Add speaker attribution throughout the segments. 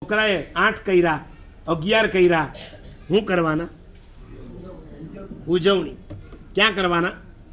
Speaker 1: છોકરાએ 8 કર્યા 11 કર્યા, શું કરવાના? ઉજવણી. ક્યાં કરવાના?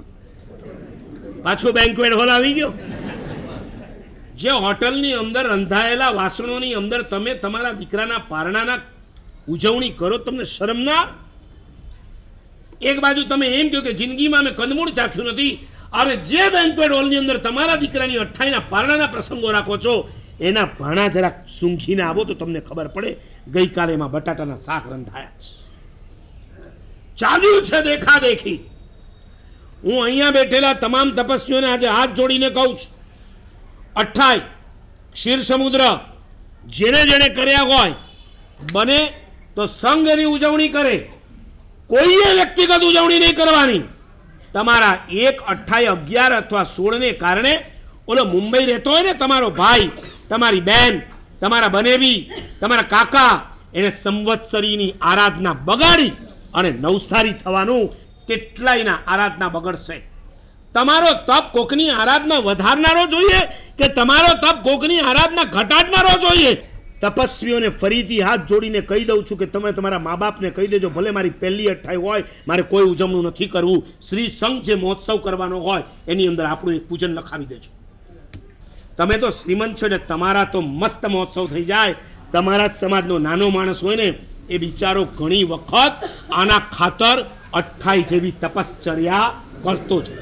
Speaker 1: પાછો બેન્ક્વેટ હોલ આવી ગયો. જે હોટલની અંદર રંધાયેલા વાસણોની અંદર તમે તમારા દીકરાના પારણાના ઉજવણી કરો, તમને શરમ ના? એક બાજુ તમે એમ કહો કે જિંદગીમાં મેં કંદમૂળ ચાખ્યું નથી, અરે જે બેન્ક્વેટ હોલની અંદર તમારા દીકરાની 28ના પારણાના પ્રસંગો રાખો છો, એના ભાણા જરાક સૂંઘીને આવો તો તમને ખબર પડે ગઈકાલે એમાં બટાટાના શાક રંધાયા છે. ચાલ્યું છે દેખા દેખી. હું અહીંયા બેઠેલા તમામ તપસ્વીઓને આજે હાથ જોડીને કહું છું, 28 ક્ષીર સમુદ્ર જેને જેને કર્યા હોય, બને તો સંઘ એની ઉજવણી કરે, કોઈએ વ્યક્તિગત ઉજવણી નહીં કરવાની. તમારા 1, 28, 11 અથવા 16 ને કારણે ઓલો મુંબઈ રહેતો હોય ને તમારો ભાઈ, તમારી બેન, તમારા બનેવી, તમારા કાકા, એને સંવત્સરીની આરાધના બગાડી અને નવસારી થવાનું. કેટલાયના આરાધના બગડશે. તમારો તપ કોકની આરાધના વધારનારો જોઈએ કે તમારો તપ કોકની આરાધના ઘટાડનારો જોઈએ? તપસ્વીઓને ફરીથી હાથ જોડીને કહી દઉં છું કે તમે તમારા મા બાપને કહી દેજો, ભલે મારી પહેલી 28 હોય, મારે કોઈ ઉજવણું નથી કરવું. શ્રી સંઘ જે મહોત્સવ કરવાનો હોય એની અંદર આપણું એક પૂજન લખાવી દેજો. તમે તો શ્રીમંત છો ને તમારા તો મસ્ત મહોત્સવ થઈ જાય. તમારા જ સમાજનો નાનો માણસ હોય ને એ બિચારો ઘણી વખત આના ખાતર 28 જેવી તપશ્ચર્યા કરતો જ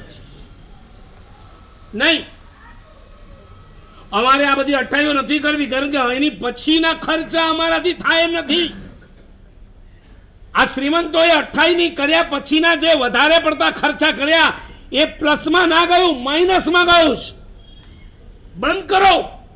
Speaker 1: નહીં. અમારે આ બધી 28 નથી કરવી, કારણ કે એની પછીના ખર્ચા અમારાથી થાય એમ નથી. આ શ્રીમંતોએ 28 ની કર્યા પછીના જે વધારે પડતા ખર્ચા કર્યા એ પ્લસમાં ના ગયું, માઇનસમાં ગયું. બંધ કરો.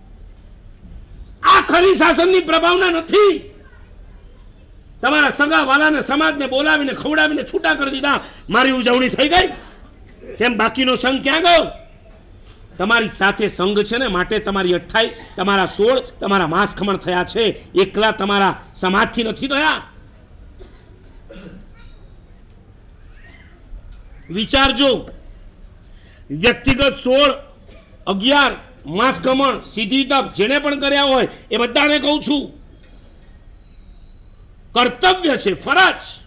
Speaker 1: આ ખરી શાસનની પ્રભાવના નથી. તમારા સગા વાલાને સમાજને બોલાવીને ખવડાવીને છૂટા કરી દીધા. મારી ઉજવણી થઈ ગઈ, કેમ બાકીનો સંઘ ક્યાં ગયો? તમારી સાથે સંઘ છે ને, માટે તમારી 28, તમારા 16, તમારા માંસ ખમણ થયા છે, એકલા તમારા સમાજથી નથી થયા. વિચારજો. વ્યક્તિગત 16, 11 માંસ ખમણ, સીધી તપ જેને પણ કર્યા હોય એ બધાને કહું છું, કર્તવ્ય છે, ફરજ.